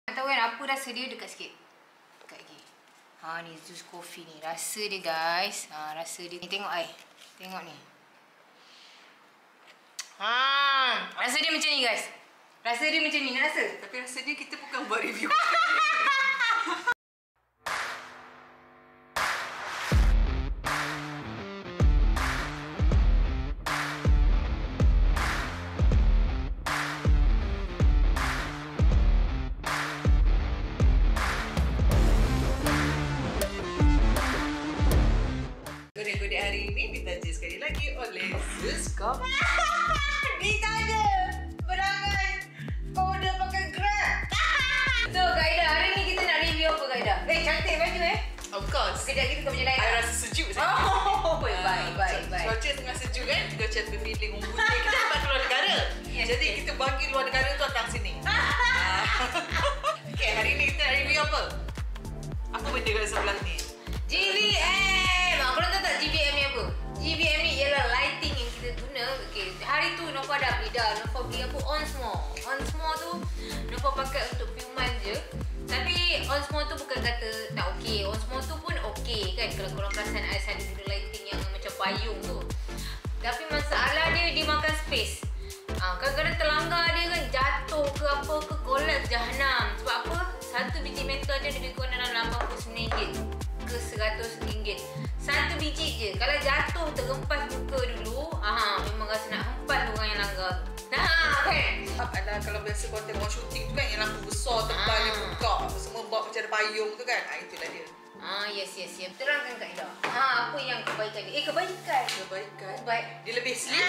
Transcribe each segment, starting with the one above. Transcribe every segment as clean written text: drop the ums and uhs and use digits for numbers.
Tahu kan apa rasa dia? Dekat sikit. Dekat lagi. Ni Zeus Coffee ni. Rasa dia guys. Rasa dia. Ni tengok ai. Tengok ni. Rasa dia macam ni guys. Rasa dia macam ni. Nak rasa? Tapi rasa dia kita bukan buat review. Godek-godek hari ini ditaja sekali lagi oleh Zeus Coffee. Ditaja berangan order pakai Grab. So Kak Ida, hari ni kita nak review apa Kak Ida? Cantik baju Of course. Sekejap kita baju lain. I rasa sejuk sangat. Baik. Cuaca tengah sejuk kan? Kita macam feeling umumnya kita dapat keluar negara. Jadi kita bagi luar negara tu datang sini. Okay, hari ni kita nak review apa? Apa benda kat sebelah ni? GVM. Korang tahu tak GVM ni apa? GVM ni ialah lighting yang kita guna. Okay, hari tu Nova dah beli dah. Nova beli apa? Onsmo. Onsmo tu Nova pakai untuk filman je. Tapi Onsmo tu bukan kata tak okey. Onsmo tu pun okey kan. Kalau korang perasan I selalu guna lighting yang macam payung tu. Tapi masalah dia makan space. Kadang-kadang terlanggar dia kan jatuh ke apa ke, collapse jahanam. Sebab apa? Satu biji metal dia lebih kurang dalam RM89 ke RM100. Satu biji je. Kalau jatuh terhempas muka dulu, memang rasa nak hempas orang yang langgar tu. Kan? Adalah kalau biasa korang tengok shooting tu kan, yang lampu besar tebal dia buka, semua buat macam ada payung tu kan. Itulah dia. Yes. Terangkan Kak Ida. Apa yang kebaikan dia? Kebaikan. Baik. Dia lebih slim.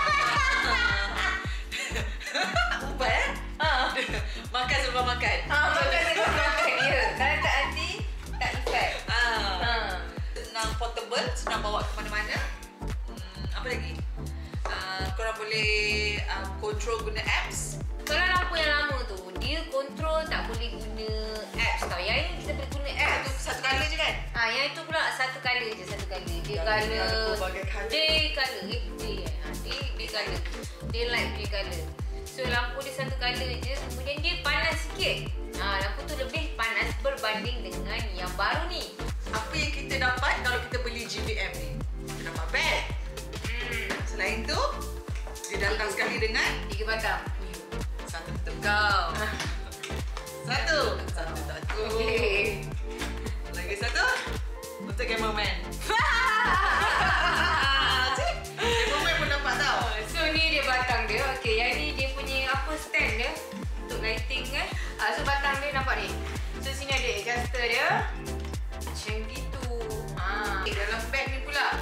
Ubat makan sebelum makan. Makan sebelum makan. Ya. Kalau tak hati, tak effect. Senang portable, senang bawa ke mana-mana. Apa lagi? Korang boleh control guna apps. Kalau lampu yang lama tu, dia control tak boleh guna apps tau. Yang ini kita boleh guna apps. Satu colour je kan? Yang itu pula satu colour je. Dia colour day colour. Day colour. Daylight punya colour. So lampu dia satu colour je. Kemudian dia panas sikit. Lampu tu lebih panas berbanding dengan yang baru ni. Apa yang kita dapat kalau kita beli GVM ni? Kita dapat bag. Selain tu, dia datang sekali dengan 3 batang. Satu untuk kau. Satu untuk aku. Okay. Lagi satu untuk cameraman. Cameraman pun dapat tau. So ni dia batang dia. Okay, yang ni dia punya apa stand dia untuk lighting kan. So batang dia nampak ni. So sini ada adjuster dia. Macam gitu. Dalam bag ni pula.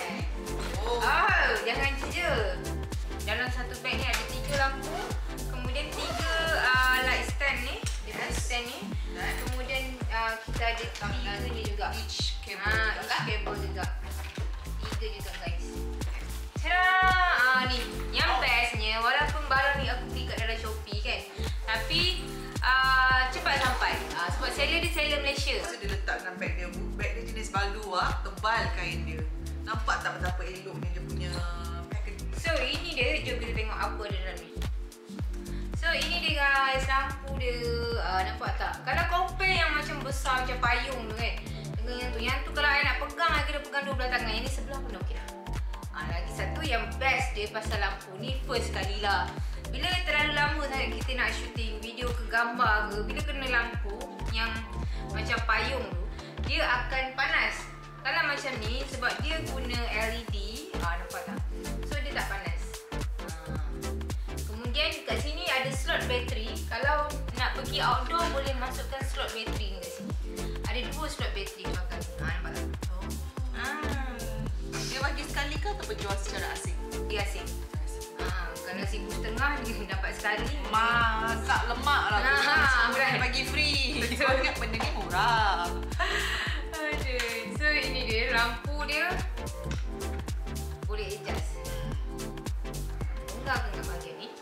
Jangan je. Dalam satu bag ni ada 3 lampu. Kemudian 3 light stand ni. Stand ni. Kemudian kita ada 3 ni juga. Each cable juga. 3 juga guys. Tada! Ni yang bestnya, walaupun barang ni aku beli kat dalam Shopee kan, tapi cepat sampai. Sebab seller dia seller Malaysia. So dia letak dalam bag dia. Bag dia jenis balu tebal kain dia. Nampak tak betapa eloknya dia punya packaging. So ini dia, jom kita tengok apa ada dalam ni. So ini dia guys, lampu dia. Nampak tak? Kalau compare yang macam besar macam payung tu kan, dengan yang tu. Yang tu kalau I nak pegang, I kena pegang 2 belah tangan. Yang ni sebelah pun okey lah. Lagi satu yang best dia pasal lampu ni, first kali lah. Bila terlalu lama sangat kita nak shooting video ke gambar ke, bila kena lampu yang macam payung tu, dia akan panas. Kalau macam ni, sebab dia guna LED, nampak tak? So dia tak panas. Kemudian kat sini ada slot bateri. Kalau nak pergi outdoor, boleh masukkan slot bateri ni kat sini. Ada 2 slot bateri pakai. Nampak tak? Dia bagi sekali ke atau berjual secara asing? Dia asing. Kalau RM1,500 dia dapat sekali. Masak lemak lah. Dia bagi free. Kita ingat benda ni murah. So ini dia, lampu dia boleh adjust. Enggak ke nak bahagian ni?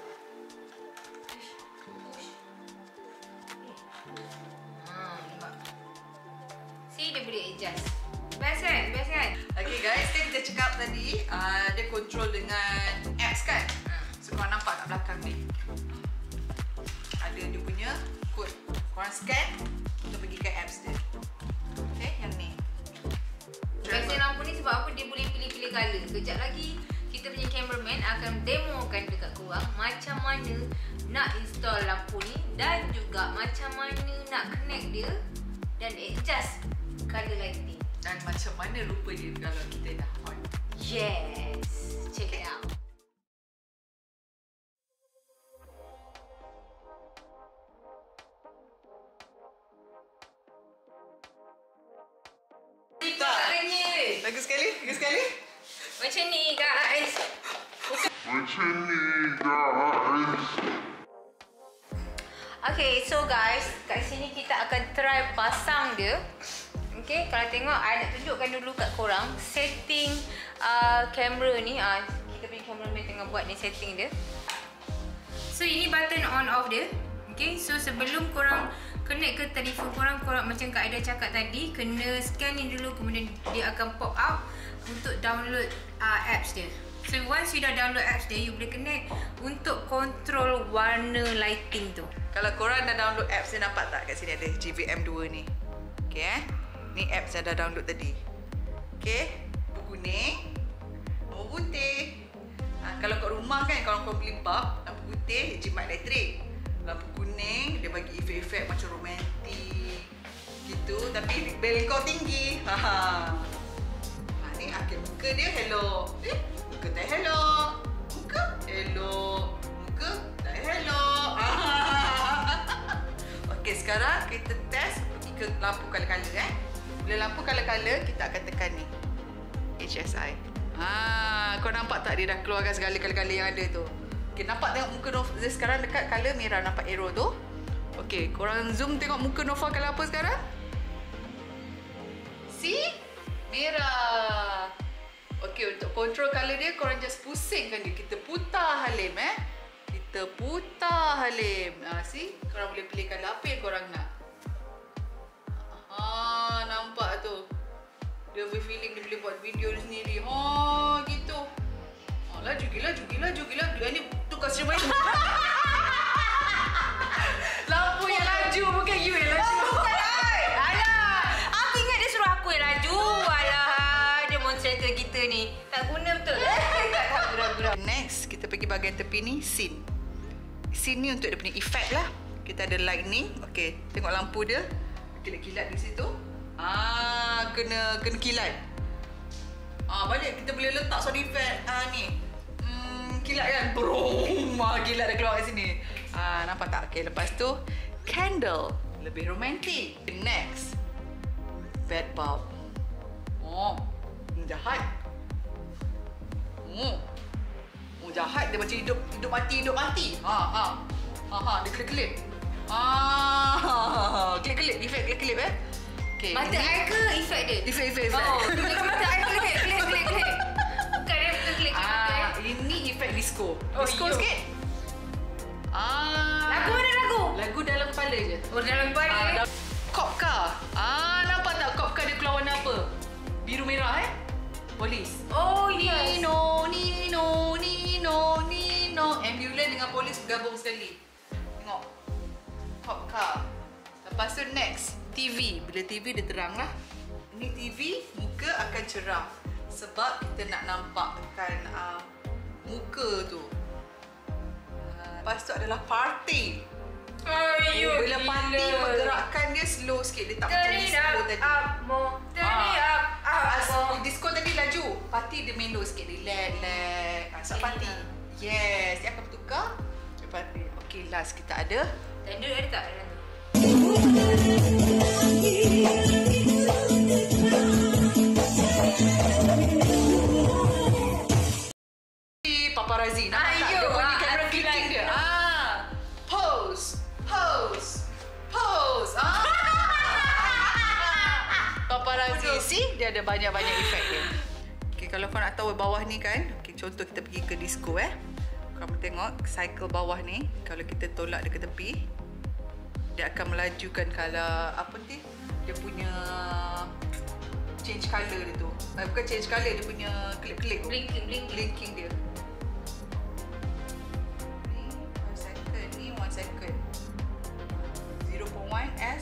Nampak. See, dia boleh adjust. Best kan? Okay guys, kita cakap tadi dia control dengan apps kan? So korang nampak tak belakang ni? Ada dia punya code. Korang scan untuk pergi ke apps dia. Okay, yang ni. Besen lampu ni sebab apa dia boleh pilih-pilih colour. Kejap lagi kita punya cameraman akan demokan dekat korang macam mana nak install lampu ni dan juga macam mana nak connect dia dan adjust colour lighting. Dan macam mana rupa dia kalau kita dah on. Yes, check it out. Bagus sekali, bagus sekali. Macam ni guys. Okay, so guys, kat sini kita akan try pasang dia. Okay, kalau tengok, I nak tunjukkan dulu kat korang setting kamera ni. Kita punya cameraman tengah buat ni setting dia. So, ini button on off dia. Okay, so sebelum korang connect ke telefon korang macam Kak Aida cakap tadi, kena scan ni dulu, kemudian dia akan pop up untuk download apps dia. So once you dah download apps dia, you boleh connect untuk control warna lighting tu. Kalau korang dah download apps dia, nampak tak kat sini ada GVM 2 ni. Okay, ni apps yang dah download tadi. Okay, berkuning, lampu putih. Kalau kat rumah kan, kalau kau beli bulb, lampu putih jimat elektrik. Lampu kuning dia bagi efek-efek macam romantik gitu, tapi bel kau tinggi. Ni akhir muka dia hello. Muka tak hello. Muka hello. Muka tak hello. Okey, sekarang kita test pergi ke lampu color-color Bila lampu color-color, kita akan tekan ni HSI. Kau nampak tak dia dah keluarkan segala color-color yang ada tu. Okay, nampak tengok muka Nova sekarang dekat color merah, nampak arrow tu. Okay, korang zoom tengok muka Nova color apa sekarang? See? Merah. Okay, untuk control color dia, korang just pusingkan dia. Kita putar Halim Kita putar Halim. See? Korang boleh pilih color apa yang korang nak. Nampak tu. Dia feeling dia boleh buat video dia sendiri. Gitu. Laju gila. Dia ni tukar cermin. Lampu yang laju, bukan you yang laju. Bukan I. Alah, aku ingat dia suruh aku yang laju. Alah, demonstrator kita ni tak guna betul. Tak guna. Next, kita pergi bahagian tepi ni, scene. Scene ni untuk dia punya effect lah. Kita ada lightning. Okay, tengok lampu dia. Kilat-kilat di situ. Kena kilat. Balik kita boleh letak sound effect ni. Kilat kan? Brum! Kilat dah keluar kat sini. Nampak tak? Okay, lepas tu candle. Lebih romantik. Next, bed bulb. Jahat. Jahat. Dia macam hidup mati. Dia kelip-kelip. Kelip-kelip. Efek kelip-kelip Okay, Mata I ke efek dia? Efek. Dengan mata I kelip. Bukan dia betul kelip mata. Ini efek disco. Disco yo. sikit. Lagu mana lagu? Lagu dalam kepala je. Dalam kepala. Cop car. Nampak tak cop car dia keluar warna apa? Biru merah Polis. Yes. Nino. Ambulans dengan polis bergabung sekali. Tengok. Cop car. Lepas tu next, TV. Bila TV dia terang lah. Ini TV, muka akan cerah. Sebab kita nak nampakkan muka tu. Lepas tu adalah party. Bila party, pergerakan dia slow sikit. Dia tak macam disco tadi. Disco tadi laju. Party dia mellow sikit. Relax. Sebab party. Yes. Dia akan bertukar. Party. Okay, last kita ada. Tanduk ada tak? Paparazzi. Nampak tak? Dia bunyi kamera clicking dia. Pose. Paparazzi. See? Dia ada banyak-banyak efek dia. Okay, kalau kau nak tahu bawah ni kan. Okay, contoh kita pergi ke disco Kamu tengok cycle bawah ni. Kalau kita tolak dia ke tepi, dia akan melajukan color apa ni? Dia punya change color dia tu. Bukan change color, dia punya kelip-kelip. Blinking dia. Ni 1 second. 0.1 and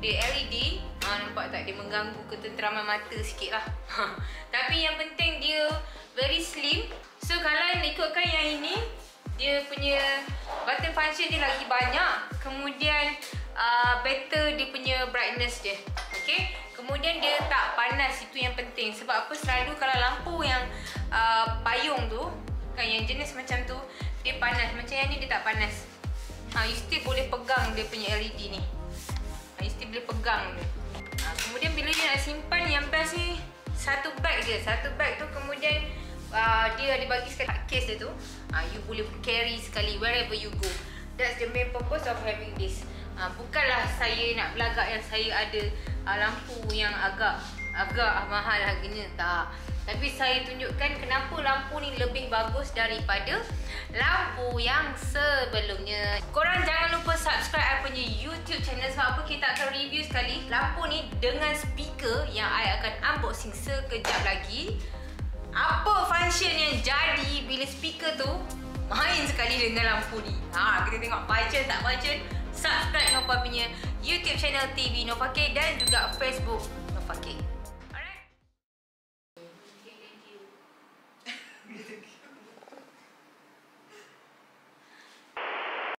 dia LED. Nampak tak, dia mengganggu ketenteraman mata sikit lah. Tapi yang penting dia very slim. So kalau ikutkan yang ini, dia punya button function dia lagi banyak. Kemudian better dia punya brightness dia. Okay. Kemudian dia tak panas, itu yang penting. Sebab apa, selalu kalau lampu yang payung tu kan, yang jenis macam tu, dia panas. Macam yang ni dia tak panas. You still boleh pegang dia punya LED ni. You still boleh pegang dia. Kemudian bila you nak simpan, yang best ni satu bag je. Satu bag tu kemudian dia ada bagi sekali case dia tu. You boleh carry sekali wherever you go. That's the main purpose of having this. Bukanlah saya nak belagak yang saya ada lampu yang agak mahal harganya, tak. Tapi saya tunjukkan kenapa lampu ni lebih bagus daripada lampu yang sebelumnya. Korang jangan lupa subscribe I punya YouTube channel. Sebab apa, kita akan review sekali lampu ni dengan speaker yang I akan unboxing sekejap lagi. Apa function yang jadi bila speaker tu main sekali dengan lampu ni. Kita tengok baca tak baca. Subscribe Nova punya YouTube channel TV Nova K dan juga Facebook Nova K.